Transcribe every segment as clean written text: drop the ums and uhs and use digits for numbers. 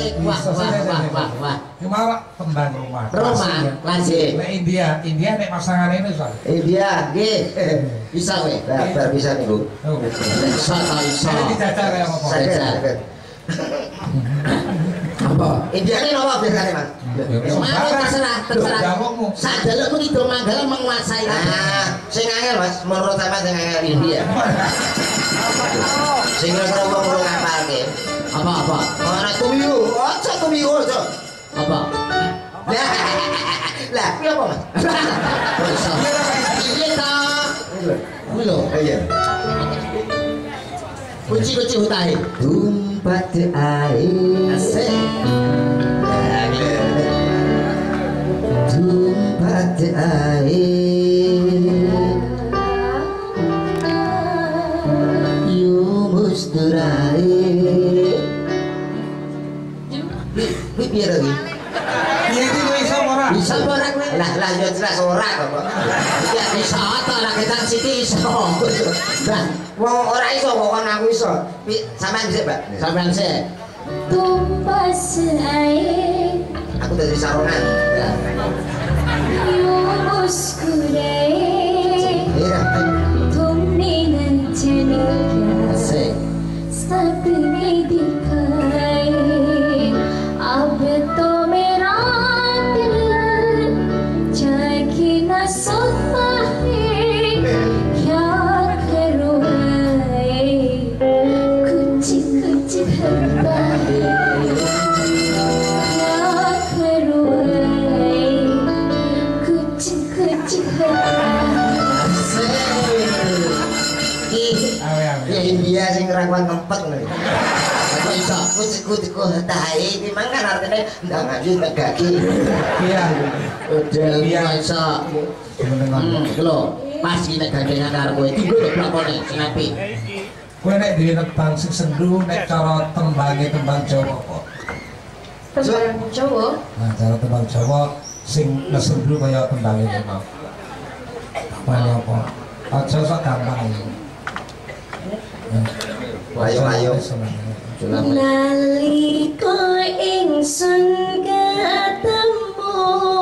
Wah. Gimana tembang rumah? Lanjut. Nek India nek pasangan ini soal. India, nggih. Bisa weh, bar bisa niku. Bisa ta iso. Dijajar ya apa? Saja. Apa? India ini apa biasane, Mas? Terserah. Sak jalukmu kidul manggal menguasai. Sing angel, Mas, menurut sampean sing angel India. Sing kira-kira wong urung ngapalke. Apa? Ora tumiyu, aja tumiyu aja. Apa? Lah, kuwi apa, Mas? Iya ta. Kuwi lho, iya. Kunci hutahe. Tumpat air. Asik. Tumpat air. Yumusdurai. Kuwi piye lagi? Piye iki kowe iso ora? Bisa ora kowe? Lah yo jelas ora kok. Ya iso ta lah kita siti iso. Lah wong ora iso kok aku iso. Sampeyan dhisik, Mbak. Sampeyan sik. Tumpas air. Aku dari Sarongan. Yumuskurai. Iya. Tumningan jenika. Asik. Sapne dikai. अब तो मेरा दिल जाके न सोता है क्या करूँ कुछ होता है क्या करूँ कुछ होता Ya India sing rawan ngempet nih. Aku iso kuciku tahe iki mangan artine ndang lanjut tegaki. Iya. Udel iso. Iki lho, pas iki nek gandengan karo kowe iki lho lakone sing apik. Kowe nek dhewe tembang sing sendu nek cara tembang Jawa apa? Tembang Jawa? Nah, cara tembang Jawa sing nesendu kaya tembang ini mau. Apa? Aja sok gampang iki. Ayo. Nalika ingsun ketemu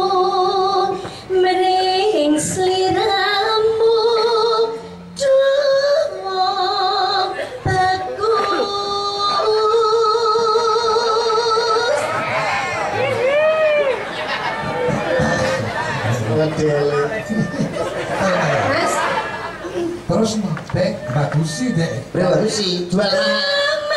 mring sliramu dumo bagus. Terus Dek, bagusi Dek. Bagusi, jual mahal.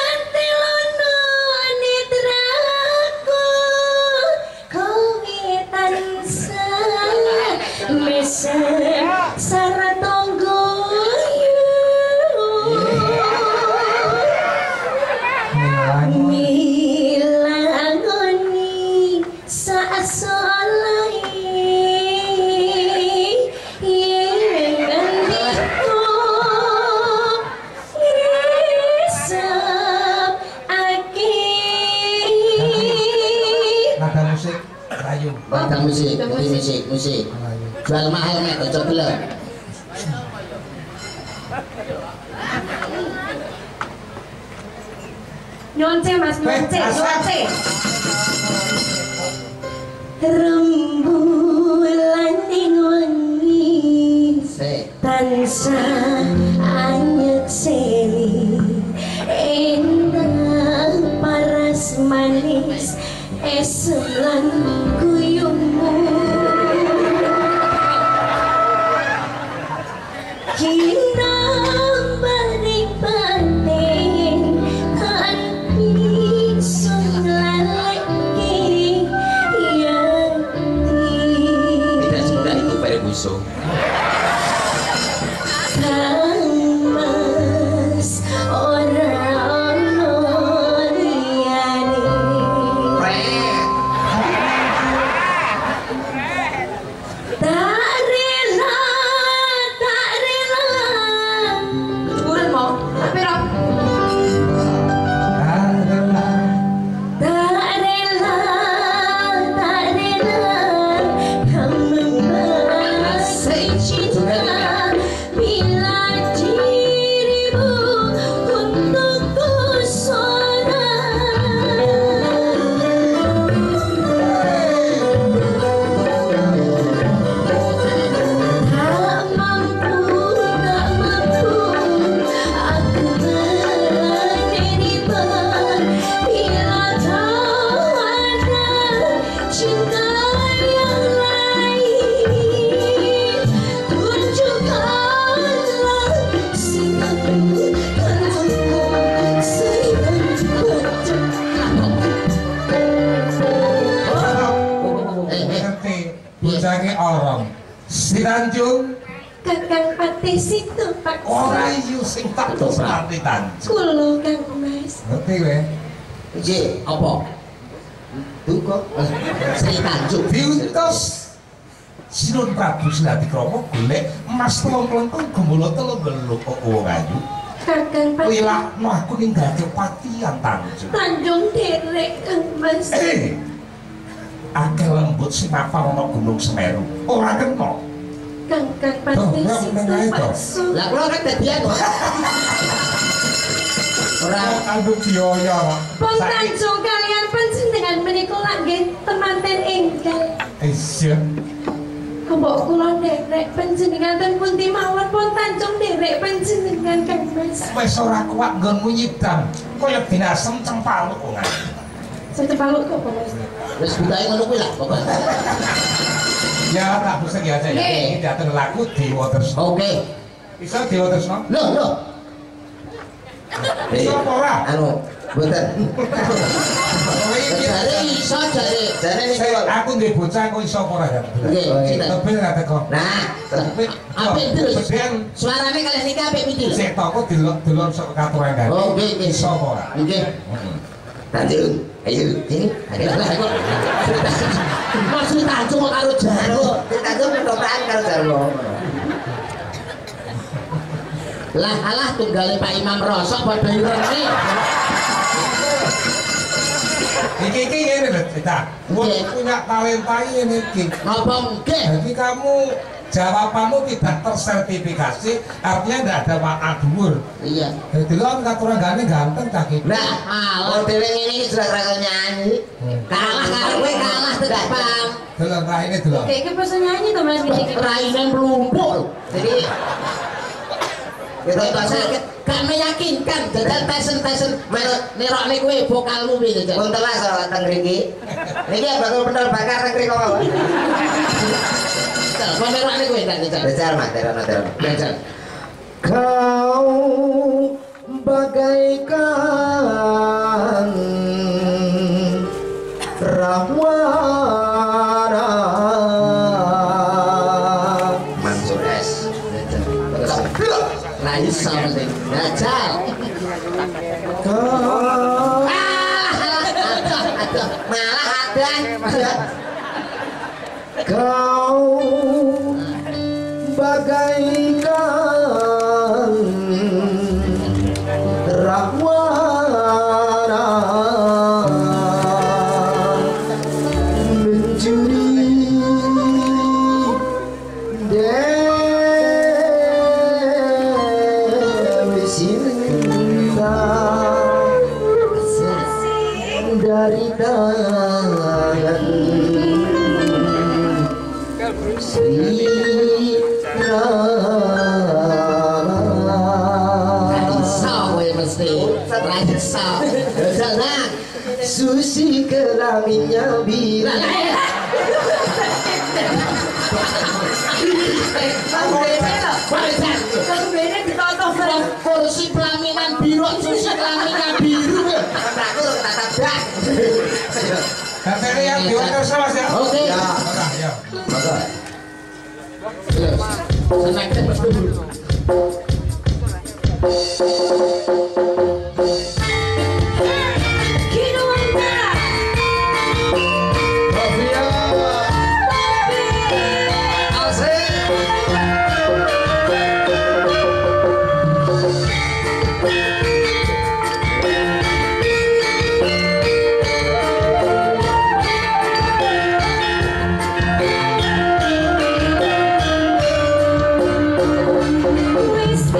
Musik. Jual mahal nek kocok gelem. Nyonce Mas, nyonce. Rembulan ing wengi tansah anyek seri endah paras manis esem lan guyungmu Tanjung. Kakang Patih situ Pak. Ora iya sing tak Sri Tanjung. Kulo Kang Mas. Ngerti kowe? Iki apa? Duka Sri Tanjung Diutus Sinun Prabu Silatikrama golek emas 3 klenteng gumula 3 beluk wong ayu. Kakang Patih. Wilah no aku ninggalke Patihan Tanjung. Tanjung Derek Kang Mas. Akeh lembut sing apal ana Gunung Semeru. Ora kena. Kakang Patih Oh, situ meneng ae to. Pak. lah kula kan dadian kok Ora kandung biaya kok. Pun Tanjung kalian panjenengan menika langgih temanten enggal. Iya. Mbok kula derek panjenengan ten pundi mawon pun Tanjung derek panjenengan Kang Mas. Wis ora kuat nggonmu nyidang. Kaya binasem cempaluk wong ayu. Saya cepaluk kok Mas. wis budaya ngono kuwi lah pokoknya Ya tak busek ya aja ya. Nggih. Iki dateng laku Dewa Tresna. oke Iso Dewa Tresna? lho Iso apa ora? anu mboten Kowe iki jare iso jare niki Sik, kok aku ndek bocah kok iso apa ora ya? nggih cinta Tebel ra teko. nah apik terus Bedean suarane kalian niki apik piti sik toko delok sok katuran kan. oh nggih Iso apa ora? nggih Tanjung, ayo sini. Mas Tanjung kok karo Jarwo. Tanjung ketoprak karo Jarwo. Lah alah tunggale Pak Imam Rosok padha irene. Iki ngene lho, Cita. Wong punya talenta ini iki. Napa nggih? Jadi kamu jawabanmu tidak tersertifikasi, artinya tidak ada makna dhuwur. Iya. Jadi lo katuran ganteng cah iki. Nah, alah dhewe ngene iki jelas ra nyanyi. Kalah karo kowe kalah tegas paham. Delok raine delok. Oke, ke bisa nyanyi to Mas niki. Raine mlumpuk. Jadi kita sakit, gak meyakinkan. Jajal tesen nerokne kowe vokalmu piye jajal. Pun telas kok teng mriki. Niki bakal pentol bakar teng mriki kok. Jajal, nerokne kowe kan jajal. Jajal Mas, terona. Jajal. Kau bagaikan rahwana Mansur S. Nah, iso penting. Jajal. Kau malah adan. Kau bagaikan rahwana mencuri Dewi Sinta dari tangan Sri Rama. Raiso kowe mesti raiso. Jangan susi kelaminnya biru. Kursi pelaminan biru, susi kelaminnya biru. Aku tak tabrak. Katanya yang diwakil sama Mas ya? Oke. Ya. Ya. Senang dulu. Wis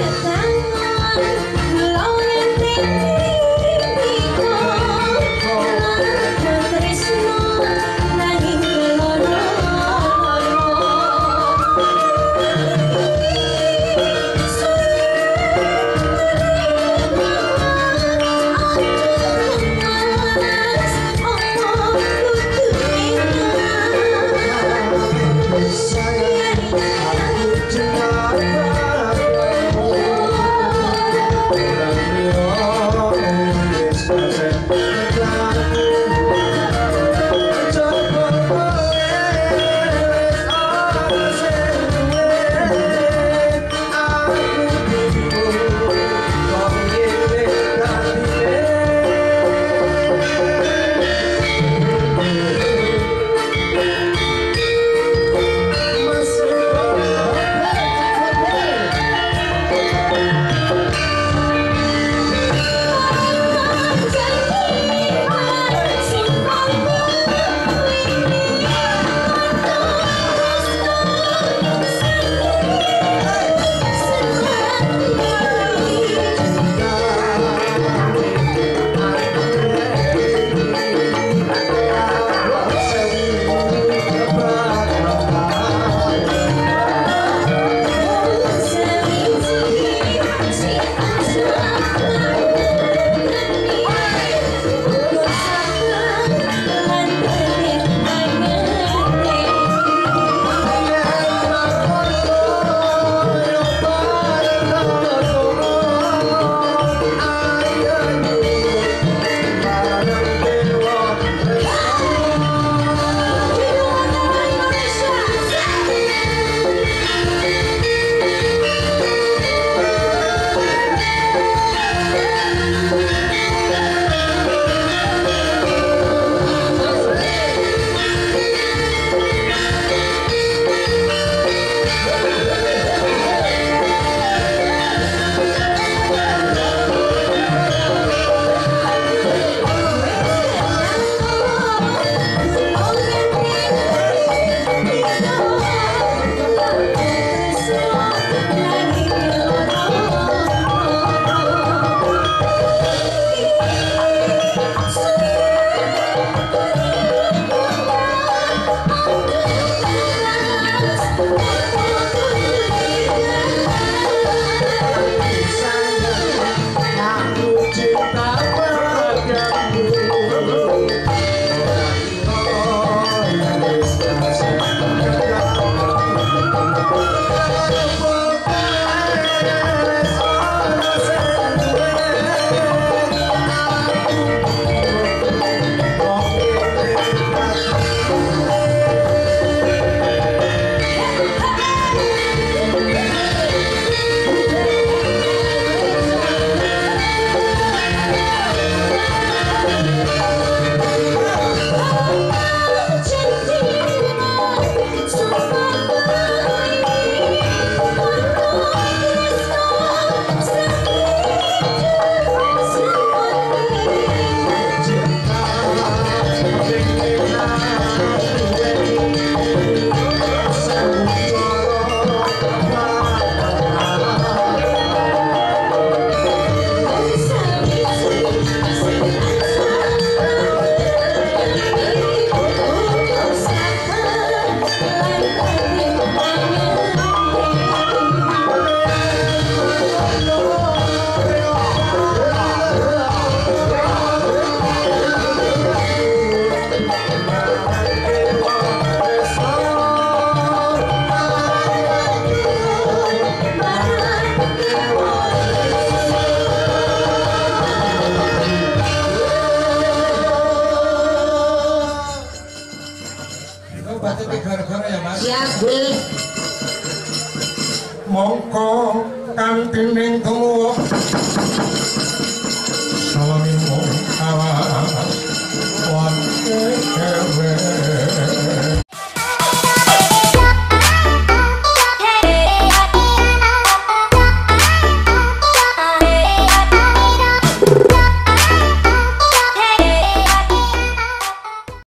siap nggih. Mongko kantining tumuwuh salamin mung awas wonten dewe